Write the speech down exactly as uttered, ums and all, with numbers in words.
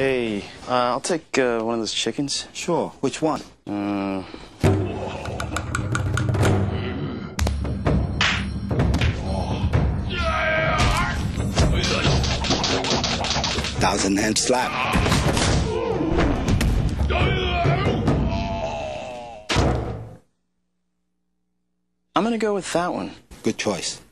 Hey, uh, I'll take uh, one of those chickens. Sure. Which one? Uh... Thousand hand slap. I'm gonna go with that one. Good choice.